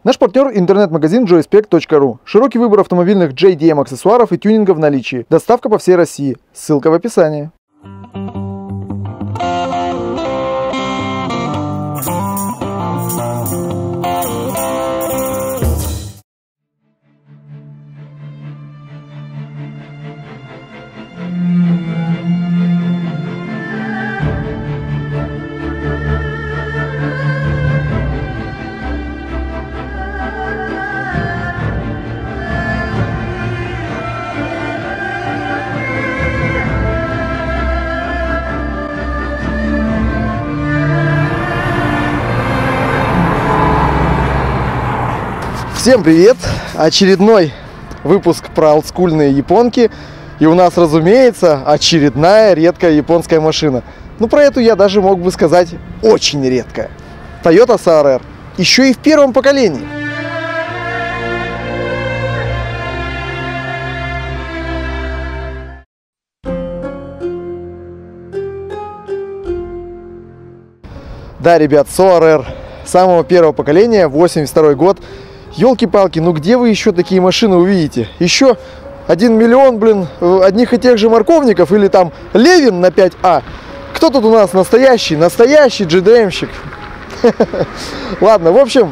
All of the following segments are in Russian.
Наш партнер – интернет-магазин joyspec.ru. Широкий выбор автомобильных JDM аксессуаров и тюнинга в наличии. Доставка по всей России. Ссылка в описании. Всем привет! Очередной выпуск про олдскульные японки. И у нас, разумеется, очередная редкая японская машина. Ну, про эту я даже мог бы сказать очень редкая. Toyota CRR. Еще и в первом поколении. Да, ребят, CRR самого первого поколения, 82 год. Ёлки-палки, ну где вы еще такие машины увидите? Еще 1 миллион, блин, одних и тех же морковников или там Левин на 5А. Кто тут у нас настоящий GDM-щик? Ладно, в общем,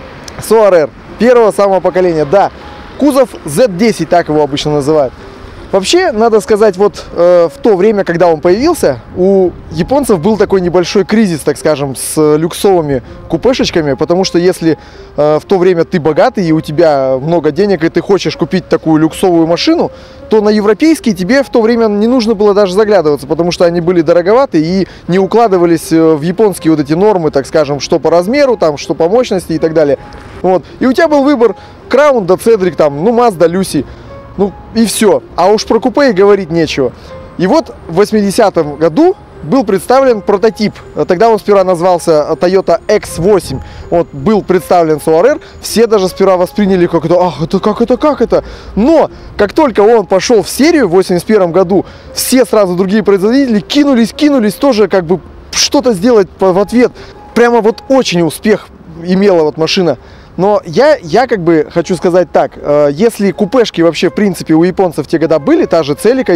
CRR первого самого поколения, да. Кузов Z10, так его обычно называют. Вообще, надо сказать, вот в то время, когда он появился, у японцев был такой небольшой кризис, так скажем, с люксовыми купешечками, потому что если в то время ты богатый и у тебя много денег, и ты хочешь купить такую люксовую машину, то на европейские тебе в то время не нужно было даже заглядываться, потому что они были дороговаты и не укладывались в японские вот эти нормы, так скажем, что по размеру, там, что по мощности и так далее. Вот. И у тебя был выбор Краун да Цедрик, там, ну, Мазда, Люси. Ну и все. А уж про купе и говорить нечего. И вот в 80-м году был представлен прототип. Тогда он сперва назвался Toyota X8. Вот был представлен CRR. Все даже сперва восприняли как это, как это. Но как только он пошел в серию в 81 году, все сразу другие производители кинулись тоже как бы что-то сделать в ответ. Прямо вот очень успех имела вот машина. Но я как бы хочу сказать так, если купешки вообще в принципе у японцев в те года были, та же Celica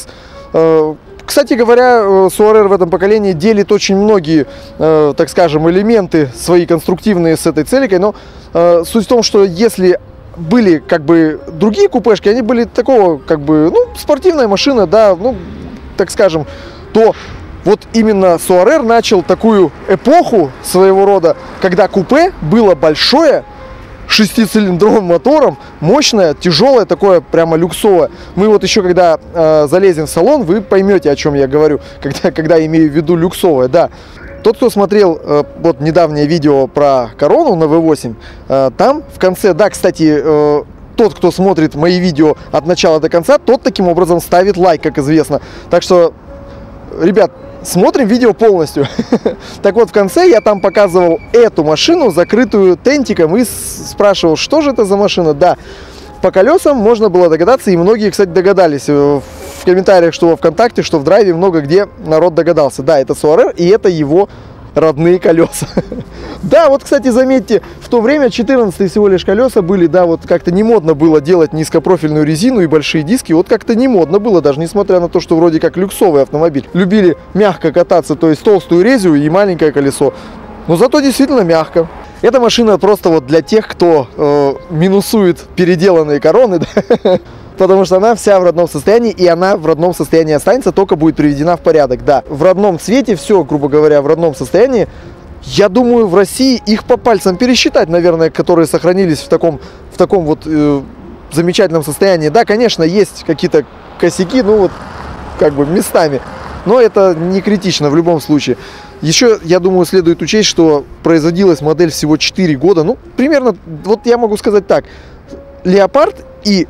XX, кстати говоря, CRR в этом поколении делит очень многие, так скажем, элементы свои конструктивные с этой Celica, но суть в том, что если были как бы другие купешки, они были такого как бы, ну, спортивная машина, да, ну, так скажем, то вот именно CRR начал такую эпоху своего рода, когда купе было большое, 6-цилиндровым мотором, мощное, тяжелое, такое прямо люксовое. Мы вот еще когда залезем в салон, вы поймете, о чем я говорю, когда имею в виду люксовое, да. Тот, кто смотрел вот недавнее видео про Корону на V8, там в конце, да, кстати, тот, кто смотрит мои видео от начала до конца, тот таким образом ставит лайк, как известно. Так что, ребят, смотрим видео полностью. Так вот, в конце я там показывал эту машину, закрытую тентиком, и спрашивал, что же это за машина. Да, по колесам можно было догадаться, и многие, кстати, догадались. В комментариях, что во ВКонтакте, что в Драйве, много где народ догадался. Да, это CRR, и это его родные колеса. Да, вот, кстати, заметьте, в то время 14 всего лишь колеса были, да, вот как-то не модно было делать низкопрофильную резину и большие диски, вот как-то не модно было, даже несмотря на то, что вроде как люксовый автомобиль. Любили мягко кататься, то есть толстую резью и маленькое колесо, но зато действительно мягко. Эта машина просто вот для тех, кто минусует переделанные Короны, да? Потому что она вся в родном состоянии, и она в родном состоянии останется, только будет приведена в порядок, да. В родном цвете, все, грубо говоря, в родном состоянии. Я думаю, в России их по пальцам пересчитать, наверное, которые сохранились в таком вот замечательном состоянии. Да, конечно, есть какие-то косяки, ну вот, как бы местами, но это не критично в любом случае. Еще, я думаю, следует учесть, что производилась модель всего 4 года, ну, примерно, вот я могу сказать так, Леопард и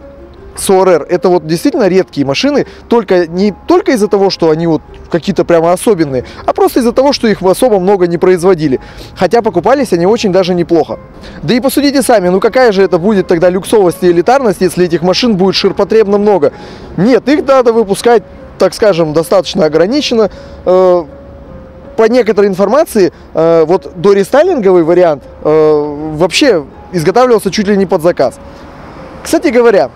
CRR это вот действительно редкие машины, не только из-за того, что они вот какие-то прямо особенные, а просто из-за того, что их особо много не производили. Хотя покупались они очень даже неплохо. Да и посудите сами, ну какая же это будет тогда люксовость и элитарность, если этих машин будет ширпотребно много? Нет, их надо выпускать, так скажем, достаточно ограниченно. по некоторой информации, вот дорестайлинговый вариант вообще изготавливался чуть ли не под заказ. Кстати говоря,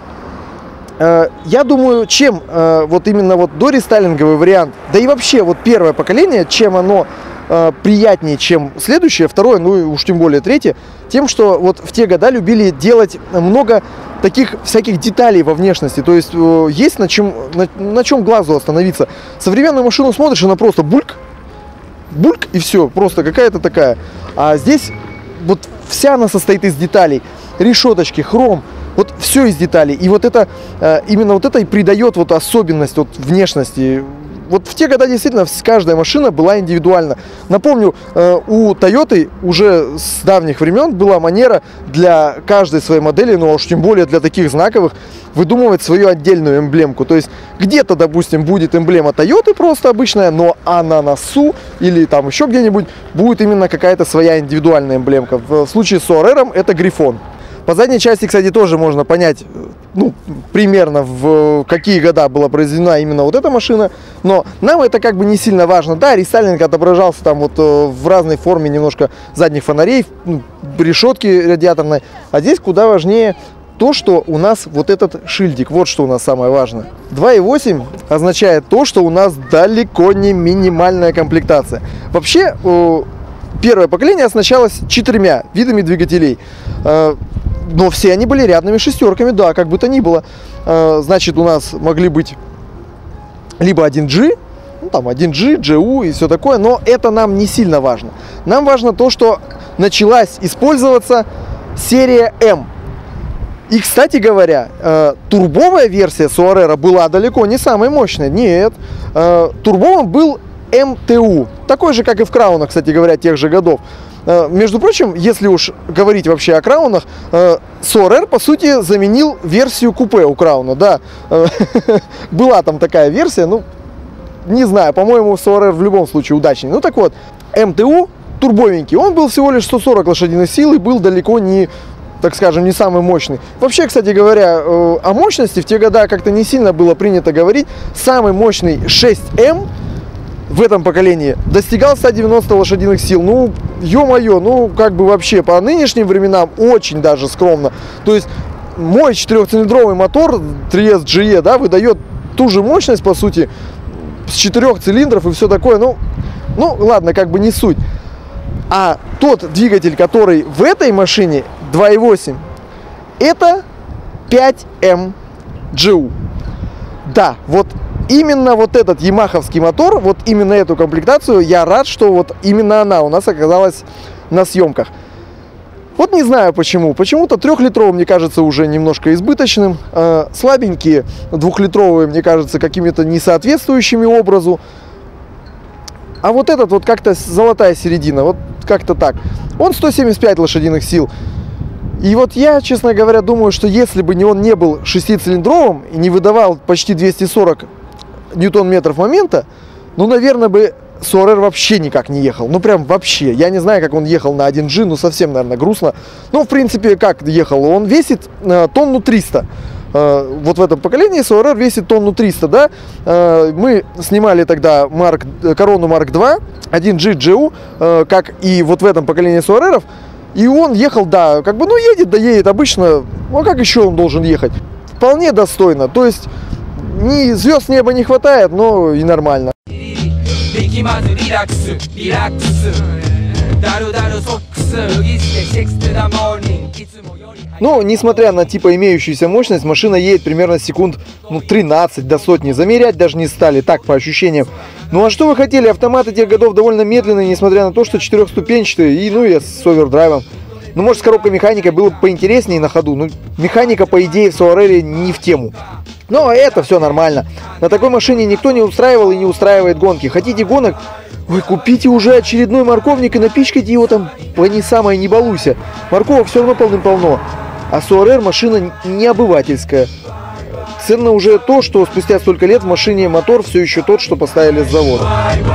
я думаю, чем вот именно вот дорестайлинговый вариант, да и вообще вот первое поколение, чем оно приятнее, чем следующее, второе, ну и уж тем более третье, тем, что вот в те года любили делать много таких всяких деталей во внешности, то есть есть на чем глазу остановиться. Современную машину смотришь, она просто бульк, бульк и все, просто какая-то такая. А здесь вот вся она состоит из деталей, решеточки, хром, вот все из деталей. И вот это, именно вот это и придает вот особенность вот внешности. Вот в те годы действительно каждая машина была индивидуальна. Напомню, у Toyota уже с давних времен была манера для каждой своей модели, но уж тем более для таких знаковых, выдумывать свою отдельную эмблемку. То есть где-то, допустим, будет эмблема Toyota просто обычная, но а на носу или там еще где-нибудь будет именно какая-то своя индивидуальная эмблемка. В случае с Soarer это грифон. По задней части, кстати, тоже можно понять, ну, примерно в какие года была произведена именно вот эта машина, но нам это как бы не сильно важно. Да, рестайлинг отображался там вот в разной форме немножко задних фонарей, решетки радиаторной, а здесь куда важнее то, что у нас вот этот шильдик, вот что у нас самое важное. 2.8 означает то, что у нас далеко не минимальная комплектация. Вообще, первое поколение оснащалось 4 видами двигателей. Но все они были рядными шестерками, да, как бы то ни было. Значит, у нас могли быть либо 1G, ну, там 1G, GU и все такое, но это нам не сильно важно. Нам важно то, что началась использоваться серия M. И, кстати говоря, турбовая версия Soarer была далеко не самой мощной. Нет, турбовым был MTU, такой же, как и в краунах, кстати говоря, тех же годов. Между прочим, если уж говорить вообще о краунах, Soarer, по сути, заменил версию купе у крауна, да. Была там такая версия, ну, не знаю, по-моему, Soarer в любом случае удачнее. Ну, так вот, MTU турбовенький, он был всего лишь 140 лошадиных сил и был далеко не, так скажем, не самый мощный. Вообще, кстати говоря, о мощности в те годы как-то не сильно было принято говорить. Самый мощный 6M в этом поколении достигал 190 лошадиных сил. Ну, ё-моё, ну, как бы вообще по нынешним временам очень даже скромно. То есть мой 4-цилиндровый мотор 3S-GE, да, выдает ту же мощность, по сути, с 4 цилиндров и все такое. Ну, ладно, как бы не суть. А тот двигатель, который в этой машине 2.8, это 5M GU. Да, вот именно вот этот ямаховский мотор, вот именно эту комплектацию, я рад, что вот именно она у нас оказалась на съемках. Вот не знаю почему. Почему-то 3-литровый, мне кажется, уже немножко избыточным. Слабенькие 2-литровые, мне кажется, какими-то несоответствующими образу. А вот этот вот как-то золотая середина, вот как-то так. Он 175 лошадиных сил. И вот я, честно говоря, думаю, что если бы он не был 6-цилиндровым и не выдавал почти 240 ньютон-метров момента, ну, наверное, бы Soarer вообще никак не ехал. Ну, прям вообще. Я не знаю, как он ехал на 1G, ну, совсем, наверное, грустно. Ну, в принципе, как ехал? Он весит тонну 300. Вот в этом поколении Soarer весит тонну 300, да. Мы снимали тогда Корону Mark II, 1G GU, как и вот в этом поколении Soarer'ов. И он ехал, да, как бы, ну, едет, да едет обычно. Ну, как еще он должен ехать? Вполне достойно. То есть, ни звезд неба не хватает, но и нормально. Но, несмотря на типа имеющуюся мощность, машина едет примерно секунд 13 до сотни. Замерять даже не стали, так, по ощущениям. Ну а что вы хотели? Автоматы тех годов довольно медленные, несмотря на то, что 4-ступенчатые и, ну, и с овердрайвом. Ну, может, с коробкой механика было бы поинтереснее на ходу. Ну, механика, по идее, в Soarer не в тему. Но это все нормально. На такой машине никто не устраивал и не устраивает гонки. Хотите гонок? Вы купите уже очередной морковник и напичкайте его там по не самое не балуйся. Морковок все равно полным-полно. А Soarer машина не обывательская. Ценно уже то, что спустя столько лет в машине мотор все еще тот, что поставили с завода.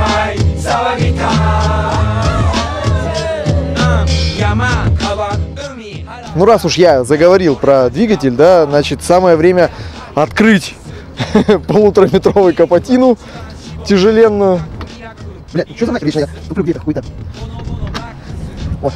Ну, раз уж я заговорил про двигатель, да, значит, самое время открыть 1,5-метровую капотину тяжеленную. Блядь, что за нахер вечно я туплю где-то какой-то. Вот.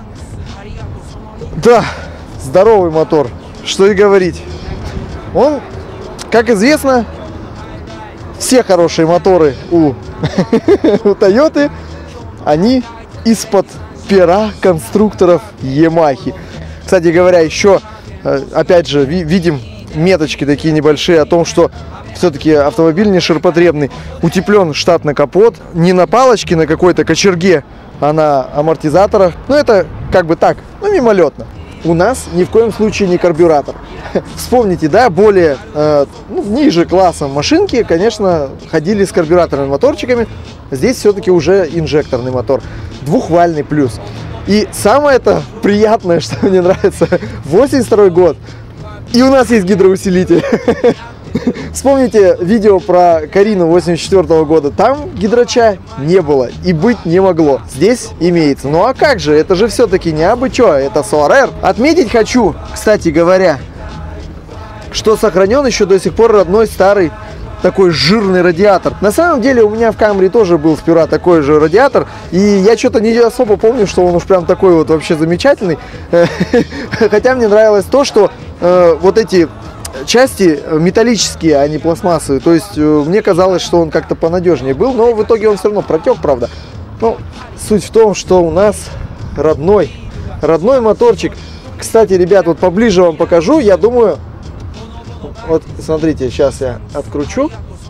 Да, здоровый мотор, что и говорить. Он, как известно, все хорошие моторы у Toyota, они из-под пера конструкторов Yamaha. Кстати говоря, еще, опять же, видим меточки такие небольшие о том, что все-таки автомобиль не ширпотребный. Утеплен штатный капот, не на палочке, на какой-то кочерге, а на амортизаторах. Ну, это как бы так, ну, мимолетно. У нас ни в коем случае не карбюратор. Вспомните, да, более ниже классом машинки, конечно, ходили с карбюраторными моторчиками. Здесь все-таки уже инжекторный мотор. Двухвальный плюс. И самое это приятное, что мне нравится, 82 год. И у нас есть гидроусилитель. Вспомните видео про Карину 84 года. Там гидрача не было и быть не могло. Здесь имеется. Ну а как же? Это же все-таки не абы чё, это Soarer. Отметить хочу, кстати говоря, что сохранен еще до сих пор родной старый такой жирный радиатор. На самом деле у меня в Camry тоже был сперва такой же радиатор, и я что-то не особо помню, что он уж прям такой вот вообще замечательный. Хотя мне нравилось то, что вот эти части металлические, а не пластмассовые. То есть мне казалось, что он как-то понадежнее был, но в итоге он все равно протек, правда. Ну, суть в том, что у нас родной моторчик. Кстати, ребят, вот поближе вам покажу, я думаю. Вот, смотрите, сейчас я откручу.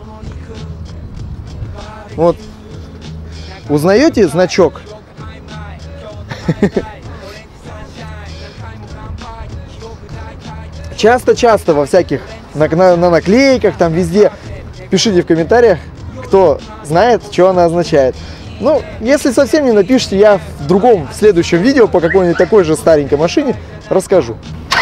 Вот. Узнаете значок? Часто во всяких на наклейках, там везде. Пишите в комментариях, кто знает, что она означает. Ну, если совсем не напишите, я в следующем видео по какой-нибудь такой же старенькой машине расскажу.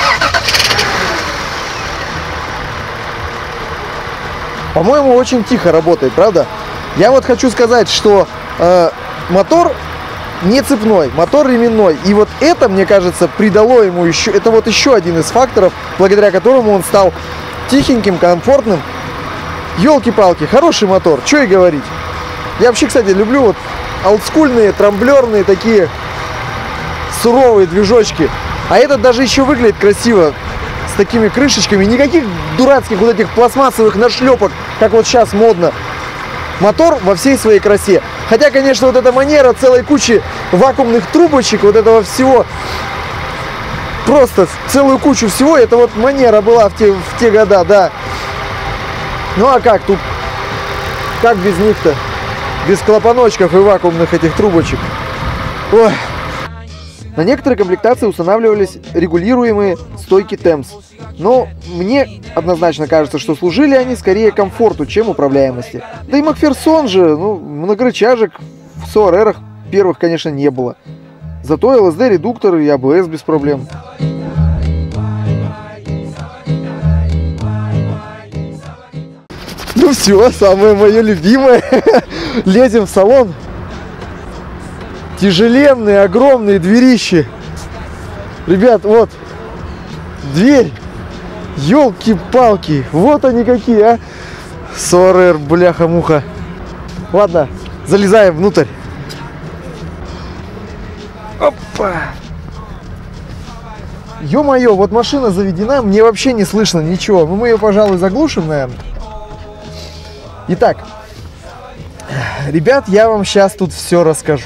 По-моему, очень тихо работает, правда? Я вот хочу сказать, что мотор не цепной, мотор ременной. И вот это, мне кажется, придало ему еще... Это вот еще один из факторов, благодаря которому он стал тихеньким, комфортным. Ёлки-палки, хороший мотор, что и говорить. Я вообще, кстати, люблю вот олдскульные, трамблерные такие суровые движочки. А этот даже еще выглядит красиво. С такими крышечками, никаких дурацких вот этих пластмассовых нашлепок, как вот сейчас модно. Мотор во всей своей красе. Хотя, конечно, вот эта манера целой кучи вакуумных трубочек, вот этого всего, просто целую кучу всего, это вот манера была в те года, да. Ну а как тут, как без них-то? Без клапаночков и вакуумных этих трубочек. Ой. На некоторые комплектации устанавливались регулируемые стойки TEMS. Но мне однозначно кажется, что служили они скорее комфорту, чем управляемости. Да и Макферсон же, ну, многорычажек в Soarer'ах первых, конечно, не было. Зато LSD-редуктор и ABS без проблем. Ну все, самое мое любимое. Лезем в салон. Тяжеленные, огромные дверищи. Ребят, вот дверь. Ёлки-палки. Вот они какие, а. Soarer, бляха-муха. Ладно, залезаем внутрь. Опа. Ё-моё, вот машина заведена, мне вообще не слышно ничего. Ну, мы ее, пожалуй, заглушим, наверное. Итак, ребят, я вам сейчас тут все расскажу.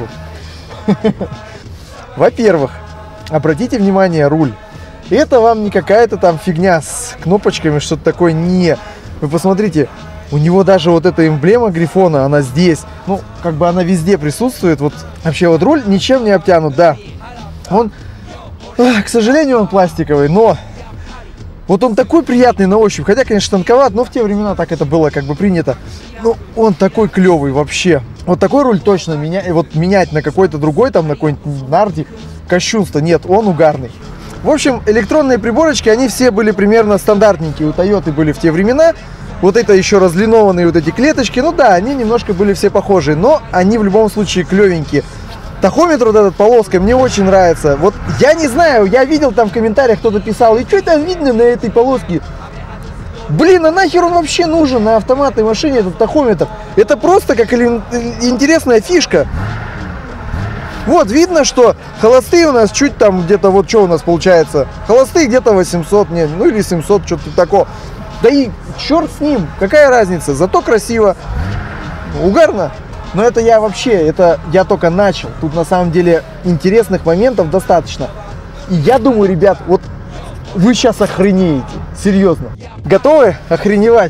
Во-первых, обратите внимание, руль. Это вам не какая-то там фигня с кнопочками, что-то такое. Не. Вы посмотрите, у него даже вот эта эмблема Грифона, она здесь. Ну, как бы она везде присутствует. Вот вообще вот руль ничем не обтянут, да. Он, к сожалению, он пластиковый, но вот он такой приятный на ощупь. Хотя, конечно, тонковат, но в те времена так это было как бы принято. Ну, он такой клевый вообще. Вот такой руль точно менять на какой-то другой, там на какой-нибудь Нарди, кощунство. Нет, он угарный. В общем, электронные приборочки, они все были примерно стандартненькие. У Toyota были в те времена. Вот это еще разлинованные вот эти клеточки. Ну да, они немножко были все похожие, но они в любом случае клевенькие. Тахометр вот этот полоской мне очень нравится. Вот я не знаю, я видел там в комментариях, кто-то писал, и что это видно на этой полоске? Блин, а нахер он вообще нужен на автоматной машине, этот тахометр? Это просто как интересная фишка. Вот, видно, что холостые у нас чуть там где-то, вот что у нас получается. Холостые где-то 800, нет, ну или 700, что-то такое. Да и черт с ним, какая разница, зато красиво, угарно. Но это я вообще, это я только начал. Тут на самом деле интересных моментов достаточно. И я думаю, ребят, вот вы сейчас охренеете, серьезно. Готовы охреневать?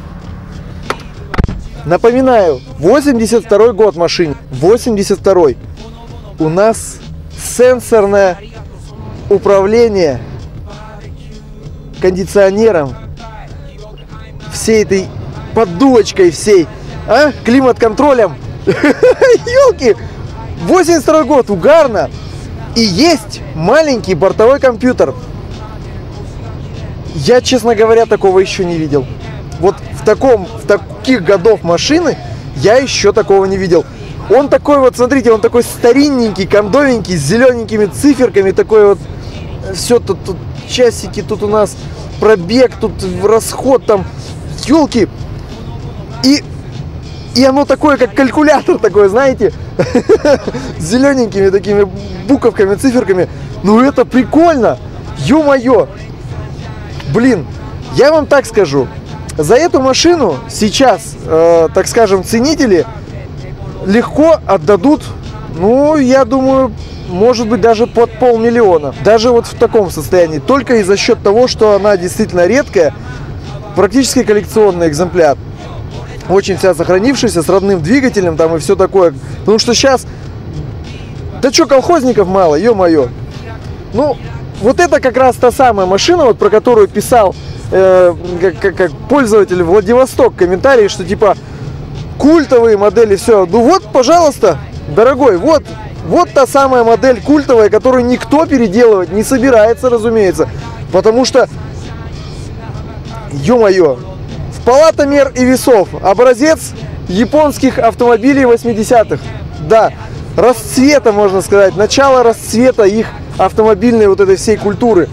Напоминаю, 82-й год машине, 82-й. У нас сенсорное управление кондиционером, всей этой поддувочкой всей, климат-контролем. Ёлки! 82-й год, угарно. И есть маленький бортовой компьютер. Я, честно говоря, такого еще не видел. Вот в таких годов машины я еще такого не видел. Он такой вот, смотрите, он такой старинненький, кондовенький, с зелененькими циферками, такой вот, все тут часики, тут у нас пробег, тут расход, там, елки. И оно такое, как калькулятор такой, знаете, с зелененькими такими буковками, циферками. Ну это прикольно, ё-моё. Блин, я вам так скажу, за эту машину сейчас, так скажем, ценители легко отдадут, ну, я думаю, может быть, даже под 500 000. Даже вот в таком состоянии. Только и за счет того, что она действительно редкая, практически коллекционный экземпляр. Очень вся сохранившаяся, с родным двигателем там и все такое. Потому что сейчас, да что, колхозников мало, ё-моё. Ну, вот это как раз та самая машина, вот про которую писал как пользователь Владивосток комментарий, что типа культовые модели, все. Ну вот, пожалуйста, дорогой, вот та самая модель культовая, которую никто переделывать не собирается, разумеется. Потому что, ё-моё, в палата мер и весов образец японских автомобилей 80-х. Да, расцвета, можно сказать, начало расцвета их автомобильной вот этой всей культуры.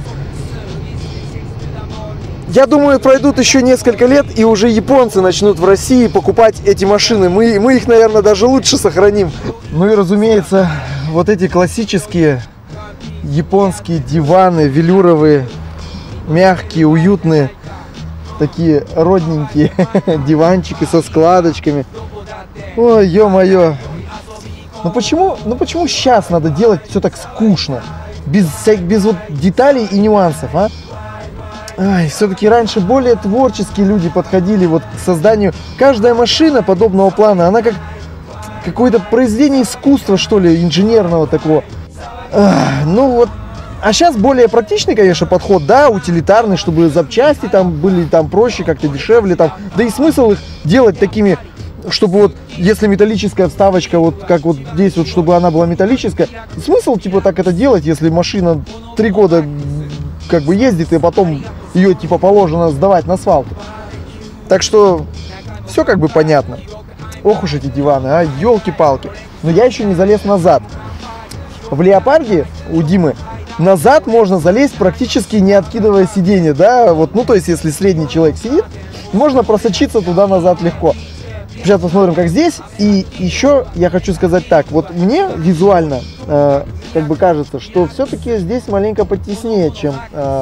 Я думаю, пройдут еще несколько лет, и уже японцы начнут в России покупать эти машины. Мы их, наверное, даже лучше сохраним. Ну и, разумеется, вот эти классические японские диваны, велюровые, мягкие, уютные, такие родненькие диванчики со складочками. Ой, ё-моё. Ну почему сейчас надо делать все так скучно? Без вот деталей и нюансов, а? Ай, все-таки раньше более творческие люди подходили вот к созданию. Каждая машина подобного плана, она как какое-то произведение искусства, что ли, инженерного такого. Ну вот. А сейчас более практичный, конечно, подход, да, утилитарный, чтобы запчасти там были там проще, как-то дешевле там. Да и смысл их делать такими, чтобы вот, если металлическая вставочка, вот как вот здесь вот, чтобы она была металлическая. Смысл, типа, так это делать, если машина 3 года как бы ездит, и потом ее, типа, положено сдавать на свалку. Так что все как бы понятно. Ох уж эти диваны, а, елки-палки. Но я еще не залез назад. В Леопарде у Димы назад можно залезть, практически не откидывая сиденье, да, вот, ну, то есть, если средний человек сидит, можно просочиться туда-назад легко. Сейчас посмотрим, как здесь. И еще я хочу сказать так, вот мне визуально, как бы кажется, что все-таки здесь маленько потеснее, чем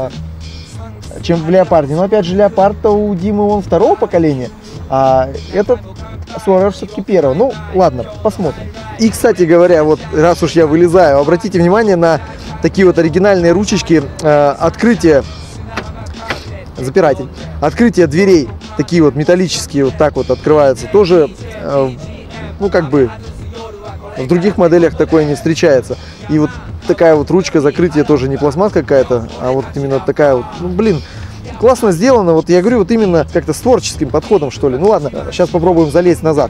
в Леопарде. Но, опять же, Леопард-то у Димы он второго поколения, а этот Суарер все-таки первого. Ну, ладно, посмотрим. И, кстати говоря, вот раз уж я вылезаю, обратите внимание на такие вот оригинальные ручечки открытия, запиратель, открытие дверей, такие вот металлические, вот так вот открываются. Тоже, ну, как бы в других моделях такое не встречается. И вот такая вот ручка закрытия тоже не пластмасс какая-то, а вот именно такая вот, ну, блин, классно сделано. Вот я говорю, вот именно как-то с творческим подходом, что ли. Ну ладно, сейчас попробуем залезть назад.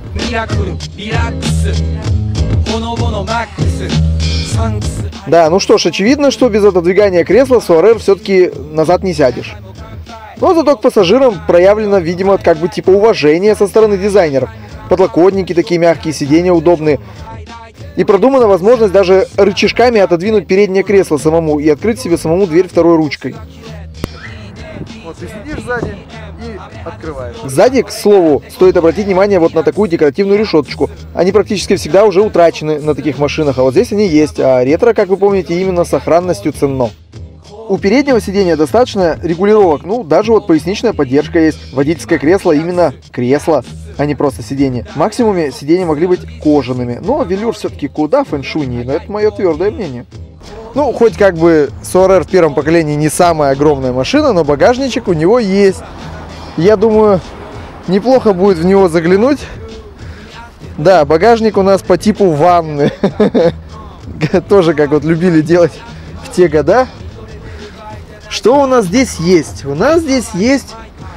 Да, ну что ж, очевидно, что без отодвигания кресла Суарер все-таки назад не сядешь. Но зато к пассажирам проявлено, видимо, как бы типа уважение со стороны дизайнеров. Подлокотники такие мягкие, сиденья удобные. И продумана возможность даже рычажками отодвинуть переднее кресло самому и открыть себе самому дверь второй ручкой. Вот ты сидишь сзади и открываешь. Сзади, к слову, стоит обратить внимание вот на такую декоративную решеточку. Они практически всегда уже утрачены на таких машинах, а вот здесь они есть. А ретро, как вы помните, именно сохранностью ценно. У переднего сидения достаточно регулировок, ну, даже вот поясничная поддержка есть. Водительское кресло именно кресло, а не просто сиденье. В максимуме сиденья могли быть кожаными, но велюр все-таки куда фэншуйнее, но это мое твердое мнение. Ну, хоть как бы Соарер в первом поколении не самая огромная машина, но багажничек у него есть. Я думаю, неплохо будет в него заглянуть. Да, багажник у нас по типу ванны. Тоже как вот любили делать в те года. Что у нас здесь есть? У нас здесь есть,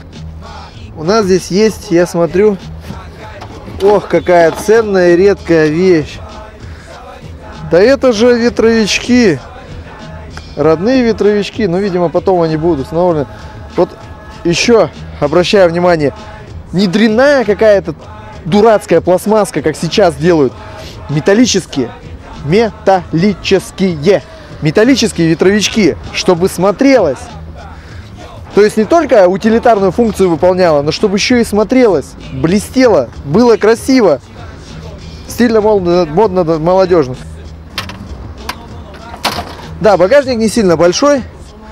я смотрю, ох, какая ценная и редкая вещь. Да это же ветровички, родные ветровички, ну, видимо, потом они будут установлены. Вот еще обращаю внимание, не дрянная какая-то дурацкая пластмасска, как сейчас делают, металлические ветровички, чтобы смотрелось. То есть не только утилитарную функцию выполняла, но чтобы еще и смотрелось, блестело, было красиво. Стильно, модно, молодежно. Да, багажник не сильно большой.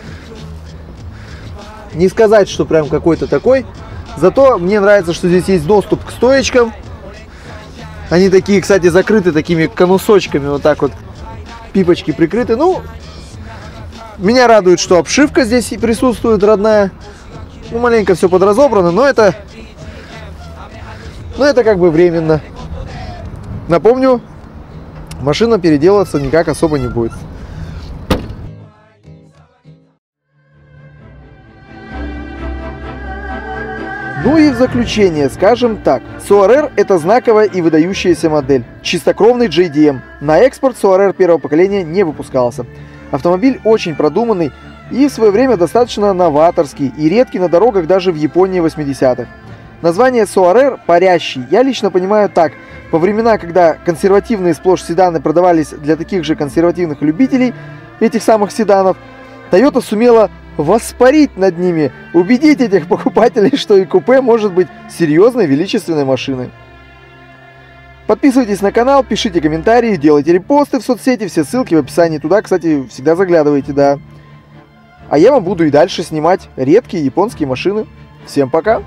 Не сказать, что прям какой-то такой. Зато мне нравится, что здесь есть доступ к стоечкам. Они такие, кстати, закрыты такими конусочками, вот так вот. Пипочки прикрыты. Ну, меня радует, что обшивка здесь присутствует родная. Ну, маленько все подразобрано, но это как бы временно. Напомню, машина переделываться никак особо не будет. Ну и в заключение скажем так. Соарер — это знаковая и выдающаяся модель. Чистокровный JDM. На экспорт Соарер первого поколения не выпускался. Автомобиль очень продуманный и в свое время достаточно новаторский и редкий на дорогах даже в Японии 80-х. Название Соарер «парящий» я лично понимаю так. Во времена, когда консервативные сплошь седаны продавались для таких же консервативных любителей этих самых седанов, Toyota сумела воспарить над ними, убедить этих покупателей, что и купе может быть серьезной величественной машиной. Подписывайтесь на канал, пишите комментарии, делайте репосты в соцсети, все ссылки в описании. Туда, кстати, всегда заглядывайте, да. А я вам буду и дальше снимать редкие японские машины. Всем пока!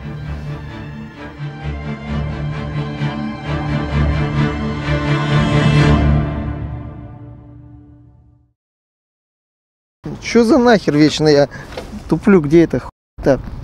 Чё за нахер вечно я туплю, где это хуй-то?